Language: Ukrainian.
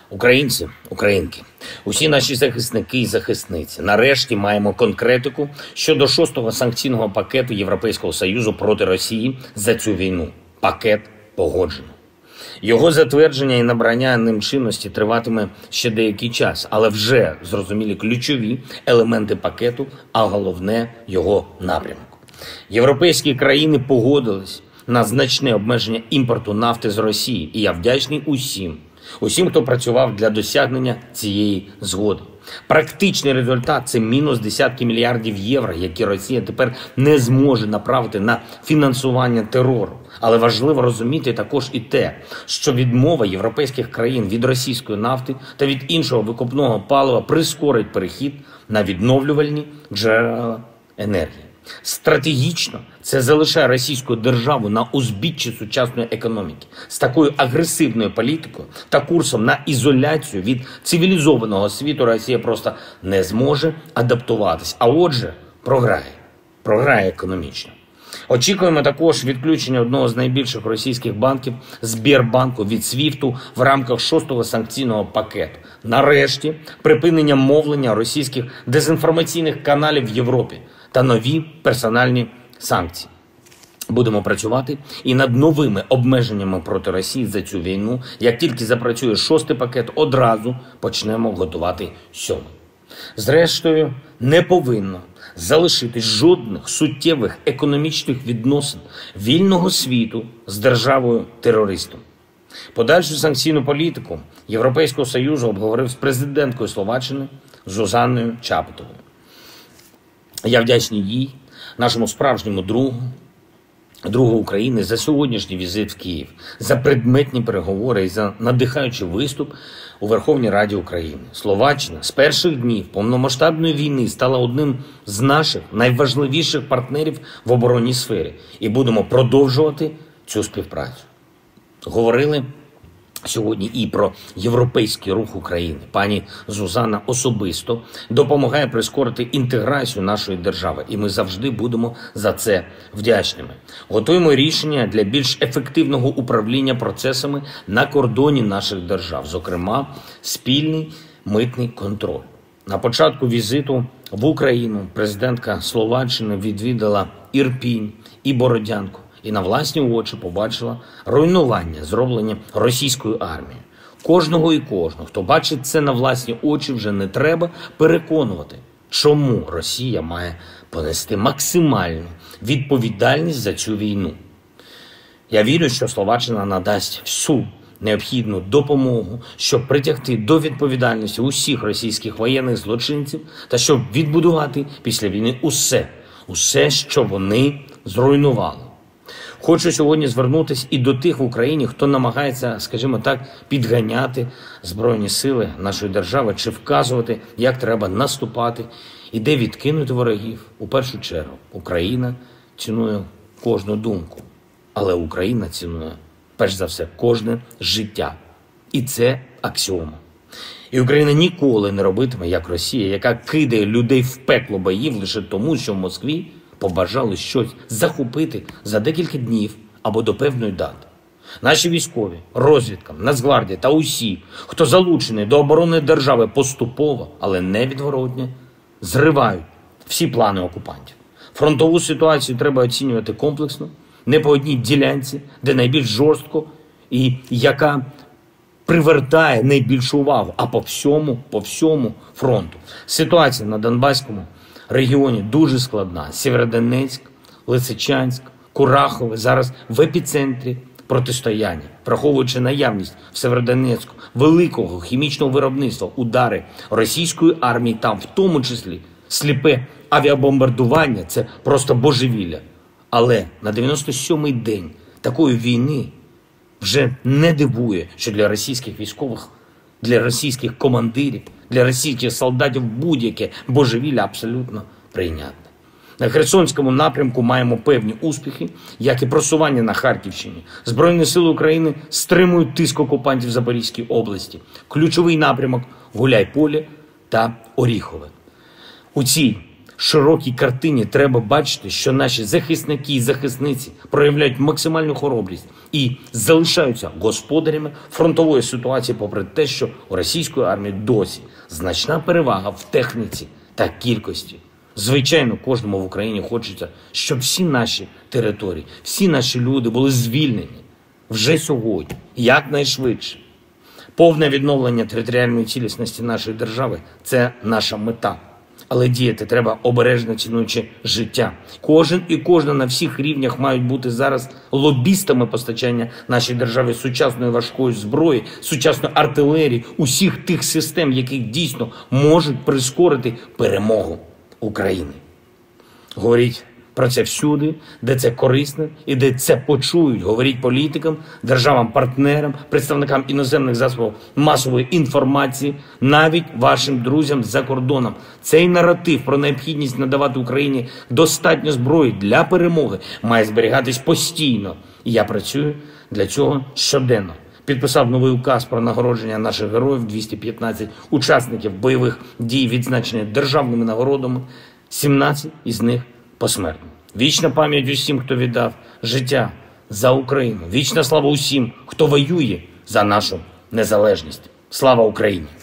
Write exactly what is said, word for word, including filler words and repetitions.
Українці, українки, усі наші захисники і захисниці, нарешті маємо конкретику щодо шостого санкційного пакету Європейського Союзу проти Росії за цю війну. Пакет погоджено. Його затвердження і набрання ним чинності триватиме ще деякий час, але вже зрозумілі ключові елементи пакету, а головне – його напрямок. Європейські країни погодились на значне обмеження імпорту нафти з Росії, і я вдячний усім, усім, хто працював для досягнення цієї згоди. Практичний результат – це мінус десятки мільярдів євро, які Росія тепер не зможе направити на фінансування терору. Але важливо розуміти також і те, що відмова європейських країн від російської нафти та від іншого викопного палива прискорить перехід на відновлювальні джерела енергії. Стратегічно це залишає російську державу на узбіччі сучасної економіки. З такою агресивною політикою та курсом на ізоляцію від цивілізованого світу Росія просто не зможе адаптуватись, а отже програє. Програє економічно. Очікуємо також відключення одного з найбільших російських банків – Сбербанку від свіфту в рамках шостого санкційного пакету. Нарешті припинення мовлення російських дезінформаційних каналів в Європі та нові персональні санкції. Будемо працювати і над новими обмеженнями проти Росії за цю війну. Як тільки запрацює шостий пакет, одразу почнемо готувати сьомий. Зрештою, не повинно залишитись жодних суттєвих економічних відносин вільного світу з державою-терористом. Подальшу санкційну політику Європейського Союзу обговорив з президенткою Словаччини Зузанною Чапутовою. Я вдячний їй, нашому справжньому другу, другу України, за сьогоднішній візит в Київ, за предметні переговори і за надихаючий виступ у Верховній Раді України. Словаччина з перших днів повномасштабної війни стала одним з наших найважливіших партнерів в оборонній сфері. І будемо продовжувати цю співпрацю. Говорили сьогодні і про європейський рух України. Пані Зузана особисто допомагає прискорити інтеграцію нашої держави, і ми завжди будемо за це вдячними. Готуємо рішення для більш ефективного управління процесами на кордоні наших держав, зокрема, спільний митний контроль. На початку візиту в Україну президентка Словаччини відвідала Ірпінь і Бородянку. І на власні очі побачила руйнування, зроблені російською армією. Кожного і кожного, хто бачить це на власні очі, вже не треба переконувати, чому Росія має понести максимальну відповідальність за цю війну. Я вірю, що Словаччина надасть всю необхідну допомогу, щоб притягти до відповідальності усіх російських воєнних злочинців та щоб відбудувати після війни усе, усе, що вони зруйнували. Хочу сьогодні звернутися і до тих в Україні, хто намагається, скажімо так, підганяти Збройні сили нашої держави чи вказувати, як треба наступати і де відкинути ворогів. У першу чергу, Україна цінує кожну думку, але Україна цінує, перш за все, кожне життя. І це аксіома. І Україна ніколи не робитиме, як Росія, яка кидає людей в пекло боїв лише тому, що в Москві побажали щось захопити за декілька днів або до певної дати. Наші військові, розвідка, Нацгвардія та усі, хто залучений до оборони держави поступово, але невідворотно, зривають всі плани окупантів. Фронтову ситуацію треба оцінювати комплексно, не по одній ділянці, де найбільш жорстко і яка привертає найбільшу увагу, а по всьому, по всьому фронту. Ситуація на Донбаському регіоні дуже складна. Сєвєродонецьк, Лисичанськ, Курахове зараз в епіцентрі протистояння. Враховуючи наявність в Сєвєродонецьку великого хімічного виробництва, удари російської армії там, в тому числі сліпе авіабомбардування, це просто божевілля. Але на дев'яносто сьомий день такої війни вже не дивує, що для російських військових, для російських командирів, для російських солдатів будь-яке божевілля абсолютно прийнятне. На Херсонському напрямку маємо певні успіхи, як і просування на Харківщині. Збройні сили України стримують тиск окупантів в Запорізькій області. Ключовий напрямок – Гуляйполе та Оріхове. У цій широкій картині треба бачити, що наші захисники і захисниці проявляють максимальну хоробрість і залишаються господарями фронтової ситуації, попри те, що у російської армії досі значна перевага в техніці та кількості. Звичайно, кожному в Україні хочеться, щоб всі наші території, всі наші люди були звільнені вже сьогодні, якнайшвидше. Повне відновлення територіальної цілісності нашої держави – це наша мета. Але діяти треба обережно, цінуючи життя. Кожен і кожна на всіх рівнях мають бути зараз лобістами постачання нашій державі сучасної важкої зброї, сучасної артилерії, усіх тих систем, які дійсно можуть прискорити перемогу України. Говоріть про це всюди, де це корисно і де це почують. Говоріть політикам, державам-партнерам, представникам іноземних засобів масової інформації, навіть вашим друзям за кордоном. Цей наратив про необхідність надавати Україні достатньо зброї для перемоги має зберігатись постійно. І я працюю для цього щоденно. Підписав новий указ про нагородження наших героїв, двісті п'ятнадцять учасників бойових дій, відзначені державними нагородами, сімнадцять із них посмертно. Вічна пам'ять усім, хто віддав життя за Україну. Вічна слава усім, хто воює за нашу незалежність. Слава Україні!